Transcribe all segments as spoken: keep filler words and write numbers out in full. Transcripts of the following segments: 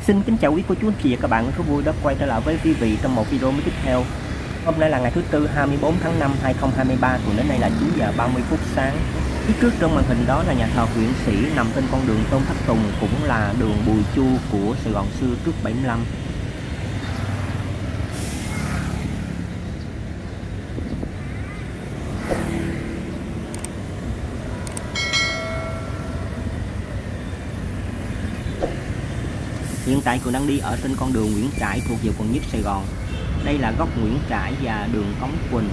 Xin kính chào quý cô chú anh chị và các bạn, rất vui đã quay trở lại với quý vị trong một video mới tiếp theo. Hôm nay là ngày thứ tư hai mươi tư tháng năm hai nghìn không trăm hai mươi ba, còn đến nay là chín giờ ba mươi phút sáng. Phía trước trong màn hình đó là nhà thờ Huyện Sĩ nằm trên con đường Tôn Thất Tùng, cũng là đường Bùi Chu của Sài Gòn xưa trước bảy mươi lăm. Hiện tại Cường đang đi ở trên con đường Nguyễn Trãi thuộc về quận nhất Sài Gòn. Đây là góc Nguyễn Trãi và đường Cống Quỳnh.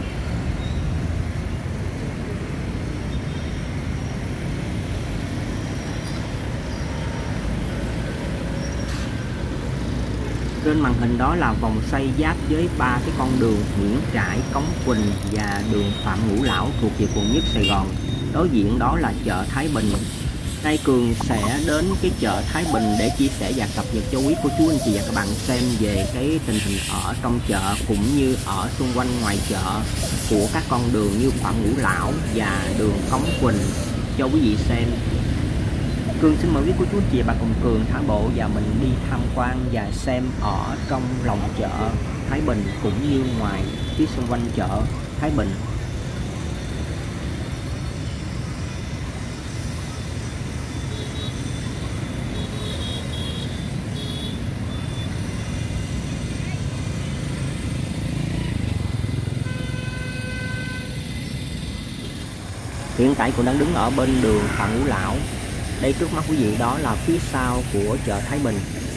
Trên màn hình đó là vòng xoay giáp với ba cái con đường Nguyễn Trãi, Cống Quỳnh và đường Phạm Ngũ Lão thuộc về quận nhất Sài Gòn. Đối diện đó là chợ Thái Bình. Nay Cường sẽ đến cái chợ Thái Bình để chia sẻ và cập nhật cho quý cô chú anh chị và các bạn xem về cái tình hình ở trong chợ cũng như ở xung quanh ngoài chợ của các con đường như Phạm Ngũ Lão và đường Cống Quỳnh cho quý vị xem. Cường xin mời quý cô chú anh chị và bạn cùng Cường thả bộ và mình đi tham quan và xem ở trong lòng chợ Thái Bình cũng như ngoài phía xung quanh chợ Thái Bình. Hiện tại cũng đang đứng ở bên đường Phạm Ngũ Lão. Đây trước mắt quý vị đó là phía sau của chợ Thái Bình.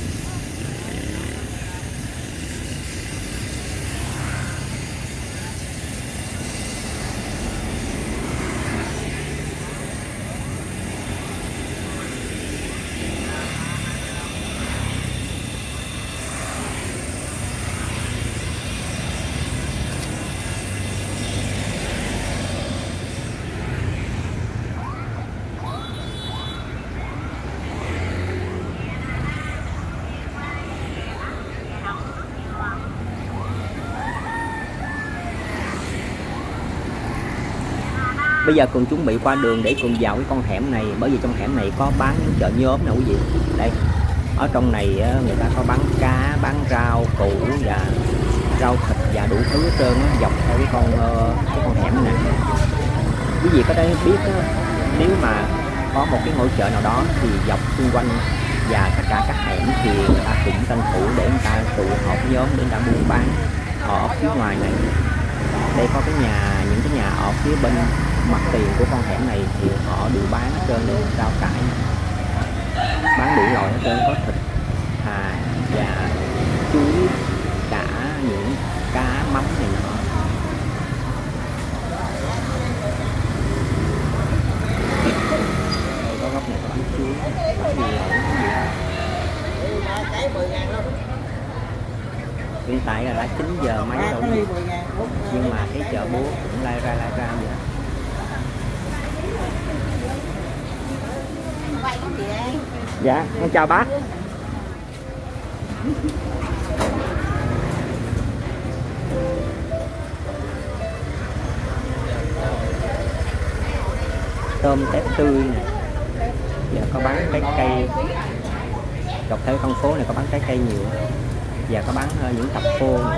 Bây giờ Cường chuẩn bị qua đường để Cường vào cái con hẻm này, bởi vì trong hẻm này có bán chợ nhôm nè quý vị. Đây, ở trong này người ta có bán cá, bán rau củ và rau thịt và đủ thứ hết trơn á, dọc theo cái con cái con hẻm này. Quý vị có thể biết đó, nếu mà có một cái ngôi chợ nào đó thì dọc xung quanh và tất cả các hẻm thì người ta cũng tranh thủ để người ta tụ họp nhóm để người ta buôn bán ở phía ngoài này. Đây có cái nhà, những cái nhà ở phía bên mặt tiền của con hẻm này thì họ đều bán hết trơn lên rau cải, bán đủ loại hết trơn, có thịt, hà và chuối, cả những cá mắm này nọ. Đây có góc này có bán chuối, bán nhiều loại hiện tại là đã chín giờ mấy rồi gì, nhưng mà cái chợ búa cũng lai ra lai ra vậy đó. Dạ, con chào bác. Tôm tép tươi nè. Dạ, có bán trái cây. Dọc theo con phố này có bán trái cây nhiều. Và có bán uh, những cặp khô nè.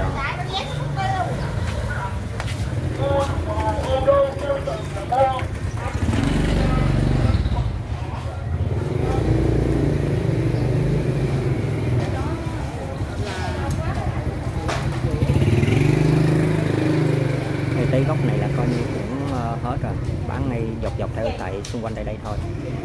Tây góc này là coi như cũng uh, hết rồi, bán ngay dọc dọc theo tại xung quanh đây đây thôi.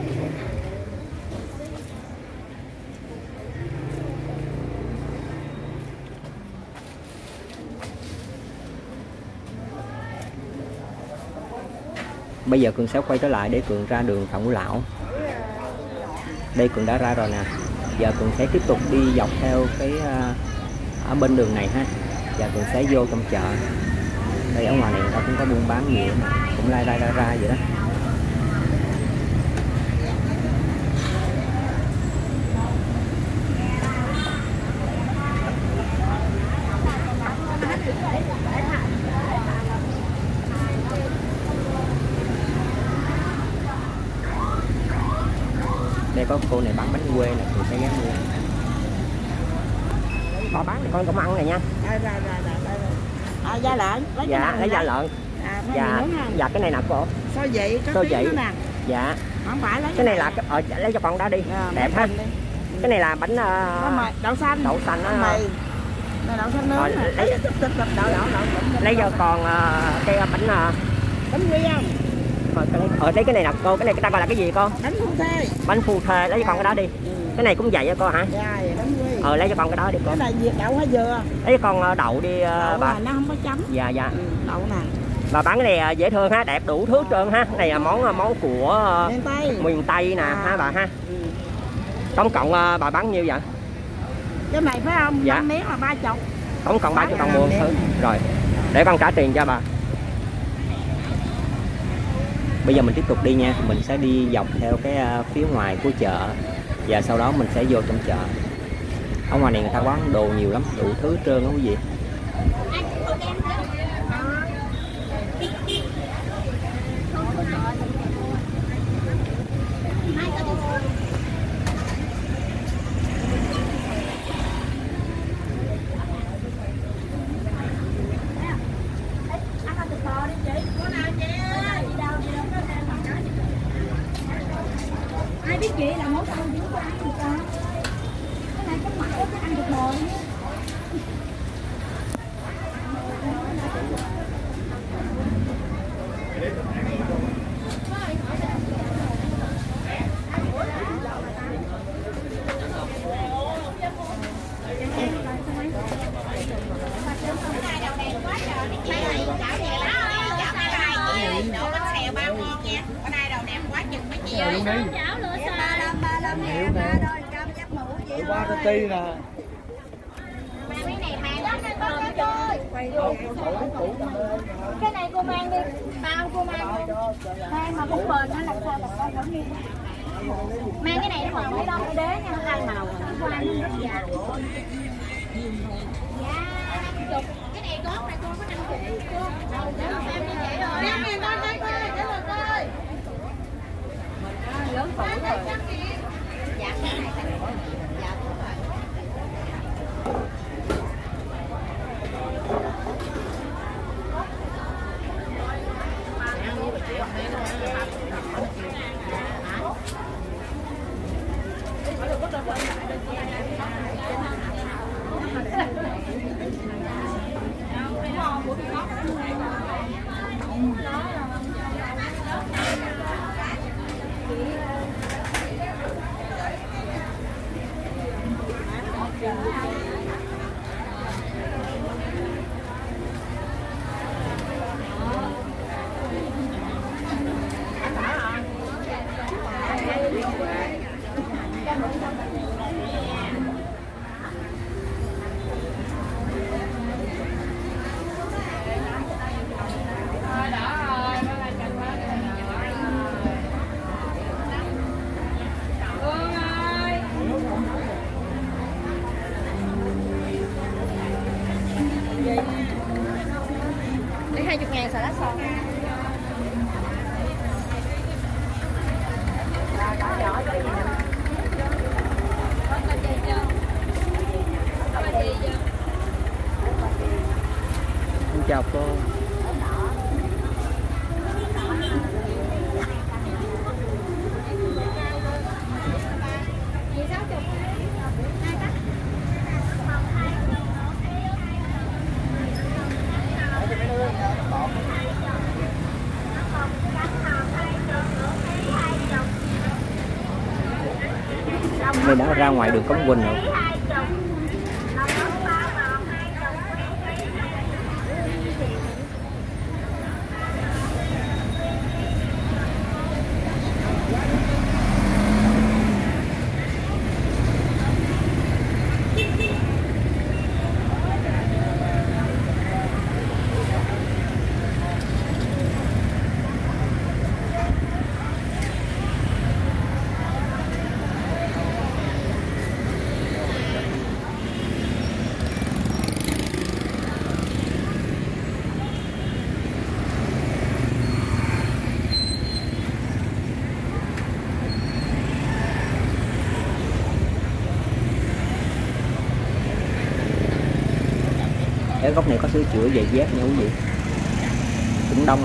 Bây giờ Cường sẽ quay trở lại để Cường ra đường Phạm Ngũ Lão. Đây Cường đã ra rồi nè. Giờ Cường sẽ tiếp tục đi dọc theo cái uh, ở bên đường này ha. Và Cường sẽ vô trong chợ. Đây ở ngoài này người ta cũng có buôn bán nhiều, cũng lai ra ra ra vậy đó. Đây có cô này bán bánh quê nè, mình sẽ ghé mua. kho bán này con cũng ăn này nha. Rồi rồi rồi rồi. À, da lợn, lấy dạ lấy da lợn. À, dạ dạ cái này nè cô. Xôi vị có xôi vị nè. Dạ. Không phải lấy cái này là ở lấy cho con đó đi. À, đẹp ha. Cái này là bánh uh, đậu xanh. Đậu xanh đó. Mì. Đậu xanh nướng. Lấy đậu đậu lấy cho con uh, cái bánh uh, bánh quy không? Rồi, cái, ở lấy cái này nè cô, cái này người ta gọi là cái gì con? Bánh phu thê. Bánh phu thê, lấy cho con cái đó đi. Ừ. Cái này cũng vậy á cô hả? Dạ, bánh quy. Ờ lấy cho con cái đó đi cô. Cái này gì đậu hay dừa? Lấy cho con đậu đi uh, đậu bà. nó không có chấm. Dạ dạ. Ừ, đậu nè. Bà bán cái này dễ thương ha, đẹp đủ thứ trơn ha. Cái này là món món của miền Tây, miền Tây nè à. Ha bà ha. Ừ. Tổng cộng uh, bà bán nhiêu vậy? Cái này phải không? Dạ. năm miếng là ba chục. Tổng cộng ba chục đồng mua thứ. Rồi. Để con trả tiền cho bà. Bây giờ mình tiếp tục đi nha, mình sẽ đi dọc theo cái uh, phía ngoài của chợ và sau đó mình sẽ vô trong chợ. Ở ngoài này người ta bán đồ nhiều lắm, đủ thứ trơn đó quý vị. Ai biết chị là món ăn của ăn gì ta? Cái này có mặn có ăn được bò đi. Chảo lửa xào. Ba ba lăm nè, ba đôi cam giáp mũ gì. Ba cái ti nè. Cái này mang lắm anh con ơi. Cái này cô mang đi, bao cô mang đi. Mang mà cũng bền nó làm sao mà con vẫn như. Mang cái này nó màu mấy đâu cái đế nha, hai màu. Qua nó rất dạ. Dạ, năm chục. Cái này gót này con có năm chục cô. Để mà em như vậy rồi. năm nghìn con ơi, để rồi coi. Lớn tuổi rồi. Dạ cái này cái này. Dạ đúng rồi. Lấy hai mươi ngàn xà lách son. Xin chào cô. Đây đã ra ngoài đường Cống Quỳnh rồi. Cái góc này có sửa chữa giày dép nha quý vị, cũng đông lắm.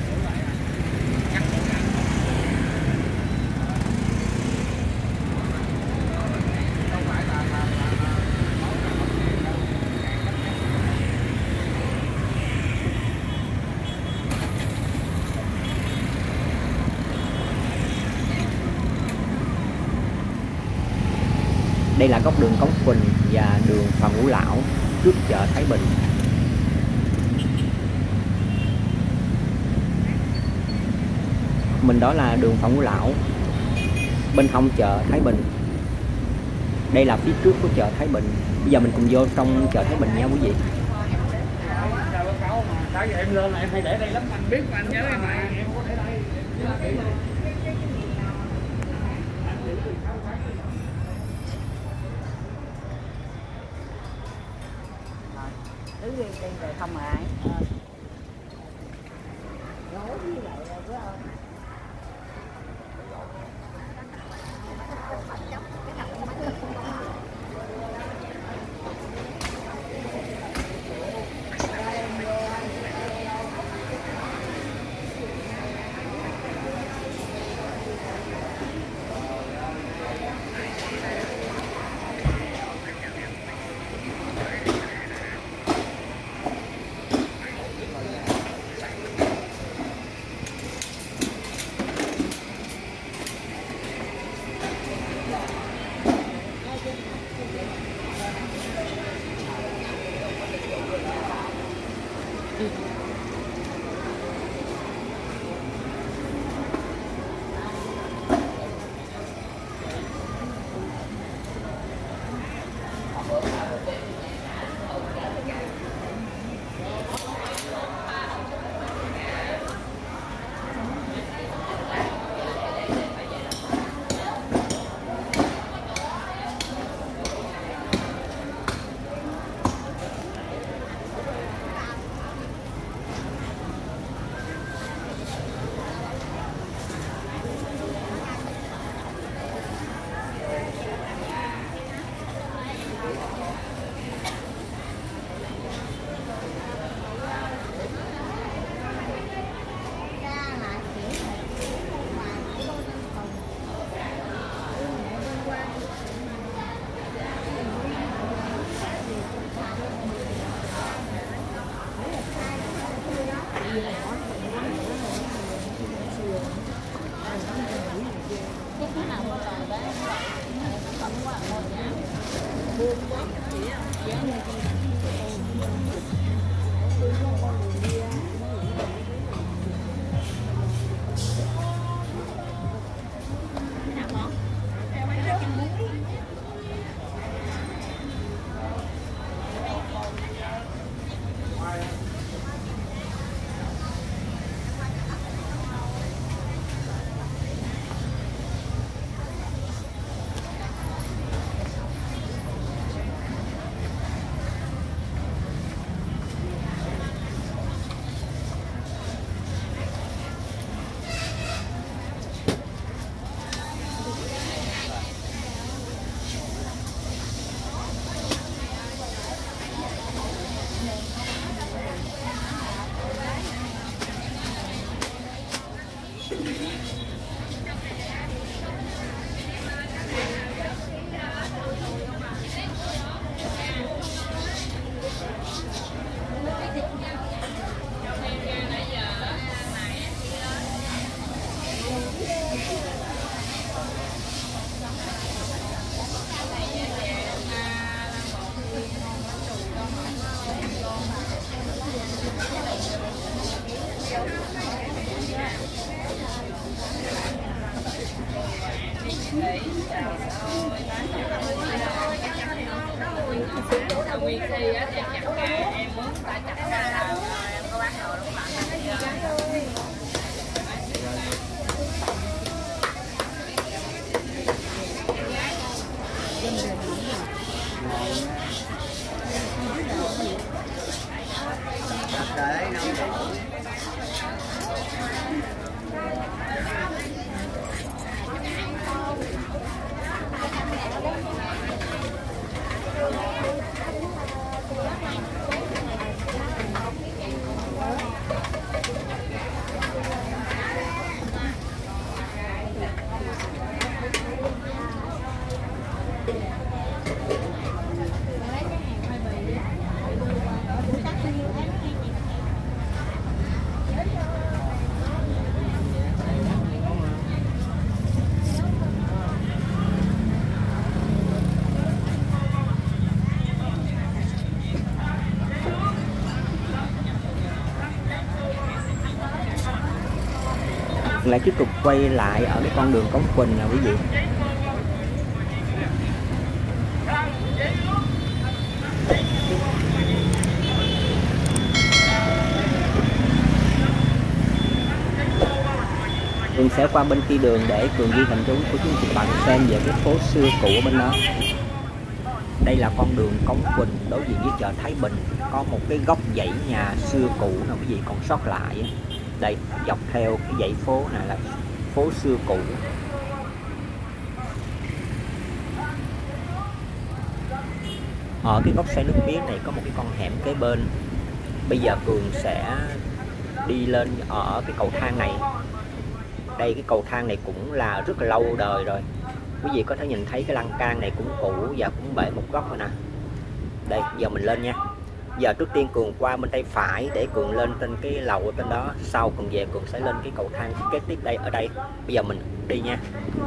Đây là góc đường Cống Quỳnh và đường Phạm Ngũ Lão trước chợ Thái Bình. Mình đó là đường Phạm Ngũ Lão, bên hông chợ Thái Bình. Đây là phía trước của chợ Thái Bình. Bây giờ mình cùng vô trong chợ Thái Bình nha quý vị. Tại vì em lên là em hay để đây lắm, anh biết mà anh nhớ em này em có để đây. Cứ đi đi rồi không ngại. Nói với lại là với ơn. Nguyên Si á, em chặt ca, em muốn ta chặt ca nào em có bán đồ đúng không? lại tiếp tục quay lại ở cái con đường Cống Quỳnh nè quý vị. Cường sẽ qua bên kia đường để Cường ghi hình cho của chúng chị bạn xem về cái phố xưa cũ ở bên đó. Đây là con đường Cống Quỳnh đối diện với chợ Thái Bình, có một cái góc dãy nhà xưa cũ nào quý vị còn sót lại. Đây, dọc theo cái dãy phố này là phố xưa cũ. Ở cái góc xoay nước mía này có một cái con hẻm kế bên. Bây giờ Cường sẽ đi lên ở cái cầu thang này. Đây, cái cầu thang này cũng là rất là lâu đời rồi. Quý vị có thể nhìn thấy cái lan can này cũng cũ và cũng bể một góc rồi nè. Đây, giờ mình lên nha. Giờ trước tiên Cường qua bên tay phải để Cường lên trên cái lầu ở trên đó. Sau Cường về Cường sẽ lên cái cầu thang kế tiếp đây ở đây. Bây giờ mình đi nha.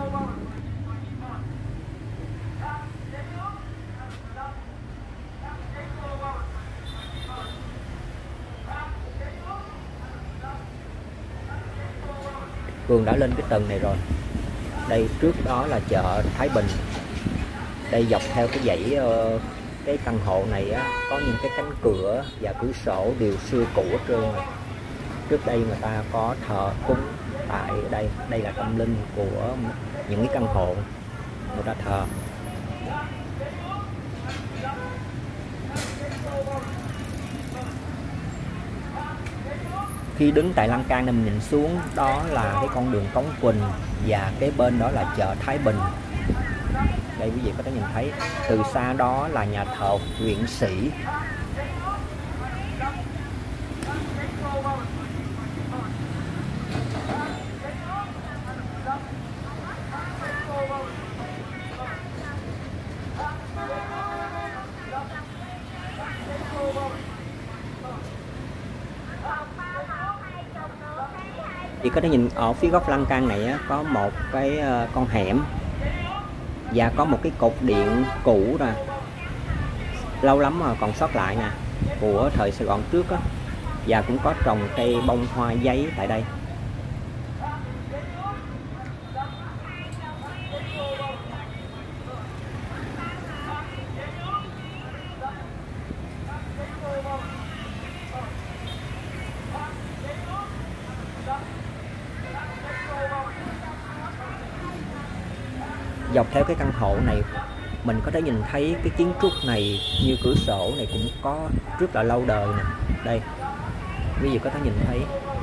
Cường đã lên cái tầng này rồi. Đây, trước đó là chợ Thái Bình. Đây, dọc theo cái dãy uh, cái căn hộ này á, có những cái cánh cửa và cửa sổ đều xưa cũ hết trơn rồi. Trước đây người ta có thờ cúng tại đây. Đây là tâm linh của những cái căn hộ người ta thờ. Khi đứng tại lan can này mình nhìn xuống, đó là cái con đường Cống Quỳnh và cái bên đó là chợ Thái Bình. Đây quý vị có thể nhìn thấy từ xa đó là nhà thờ huyện sĩ. Thì có thể nhìn ở phía góc lan can này á, có một cái uh, con hẻm và có một cái cột điện cũ rồi, lâu lắm mà còn sót lại nè, của thời Sài Gòn trước á, và cũng có trồng cây bông hoa giấy tại đây. Dọc theo cái căn hộ này mình có thể nhìn thấy cái kiến trúc này như cửa sổ này cũng có rất là lâu đời nè. Đây, quý vị có thể nhìn thấy.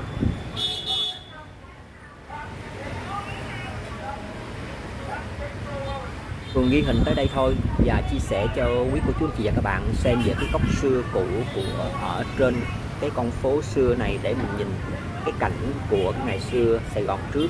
Cường ghi hình tới đây thôi và chia sẻ cho quý cô chú anh chị và các bạn xem về cái góc xưa cũ của ở trên cái con phố xưa này để mình nhìn cái cảnh của cái ngày xưa Sài Gòn trước.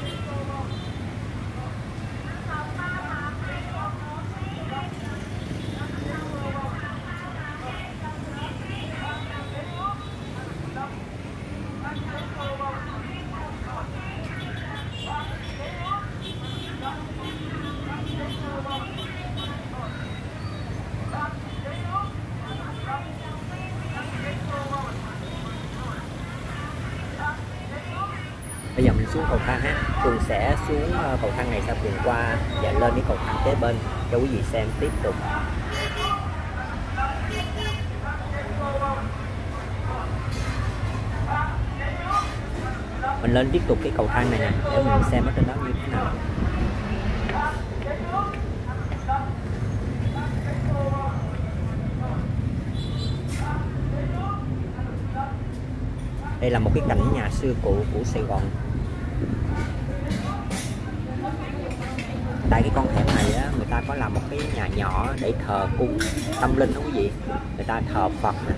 Bây giờ mình xuống cầu thang ha. Cường sẽ xuống cầu thang này sau Cường qua và lên cái cầu thang kế bên cho quý vị xem tiếp tục. Mình lên tiếp tục cái cầu thang này nè để mình xem ở trên đó như thế nào. Đây là một cái cảnh nhà xưa cũ của Sài Gòn. Tại cái con hẻm này á, người ta có làm một cái nhà nhỏ để thờ cúng tâm linh đó quý vị. Người ta thờ Phật nè.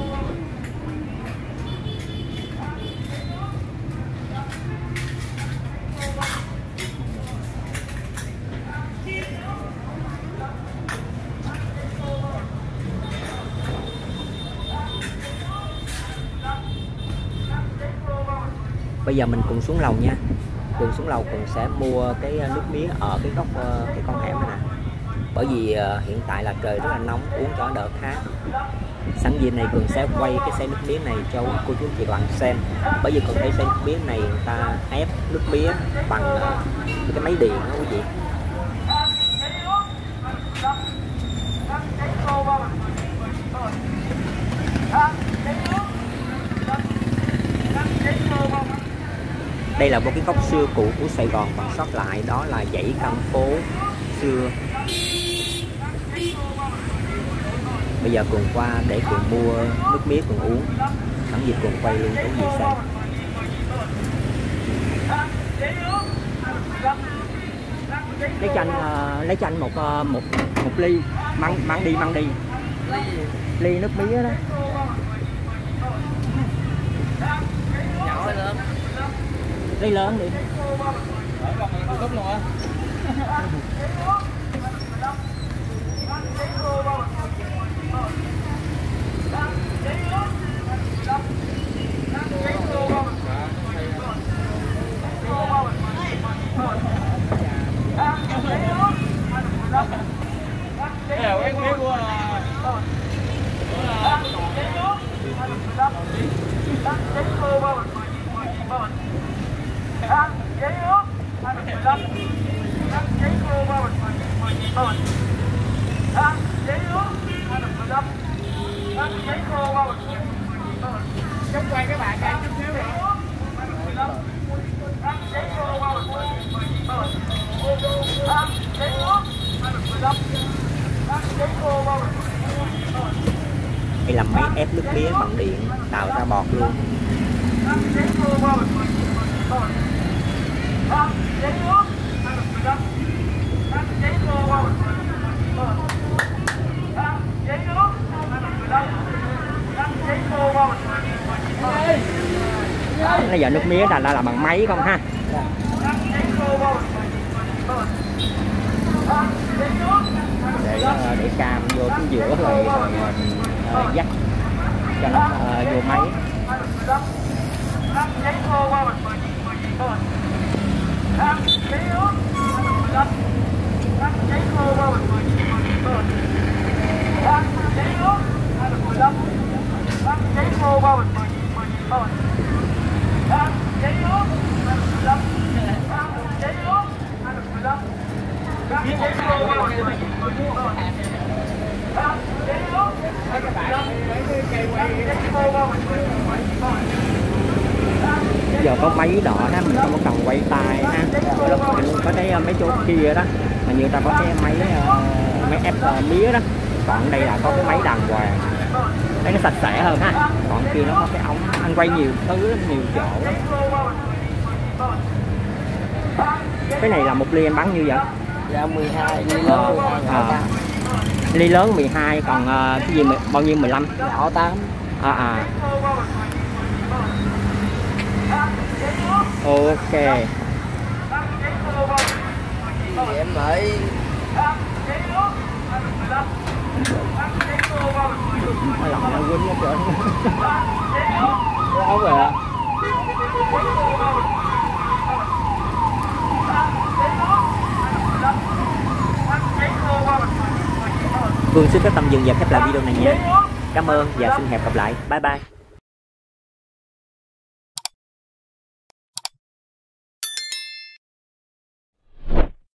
Bây giờ mình cùng xuống lầu nha. Cùng xuống lầu cùng sẽ mua cái nước mía ở cái góc cái con hẻm này nè. Bởi vì hiện tại là trời rất là nóng, uống cho đỡ khát. Sẵn dịp này Cường sẽ quay cái xe nước mía này cho cô chú chị bạn xem, bởi vì Cường thấy xe nước mía này người ta ép nước mía bằng uh, cái máy điện đó quý vị. Đây là một cái góc xưa cũ của Sài Gòn còn sót lại, đó là dãy căn phố xưa. Bây giờ Cường qua để Cường mua nước mía Cường uống, sẵn dịp Cường quay luôn cái gì xem. Lấy cho anh uh, lấy cho anh một uh, một một ly, mang mang đi mang đi ly nước mía đó. Nhỏ hay lớn? Ly lớn đi. Cúp luôn á. Chút quay các bạn em chút xíu rồi. Đây là máy ép nước mía bằng điện tạo ra bọt luôn. Bây giờ nước mía là là bằng máy không ha? Để để cam vô cái giữa rồi, rồi uh, dắt cho nó uh, vô máy. Giờ có máy đỏ ha, mình không có cần quay tay ha. Mình có thấy mấy chỗ kia đó mà người ta có cái máy uh, máy ép uh, mía đó, còn đây là có cái máy đàng hoàng, thấy nó sạch sẽ hơn ha. Còn kia nó có cái ống, anh quay nhiều thứ nhiều chỗ lắm. Cái này là một ly em bán như vậy? Dạ mười hai, ly lớn mười hai, à, ly lớn mười hai, còn uh, cái gì bao nhiêu mười lăm? nhỏ tám. À à. Ok. Em lại Hơi lòng nó quýnh hết trơn. áo về. Vương xin có tầm dừng và khép lại video này nha. Cảm ơn và xin hẹn gặp lại. Bye bye.